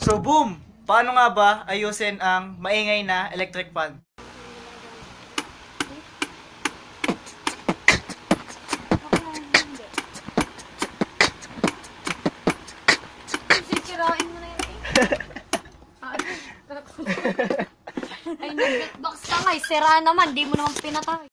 So boom! Paano nga ba ayusin ang maingay na electric fan? Sisirain mo na yun eh. Ay, nag-box ka nga eh. Sira naman. Di mo naman pinatay.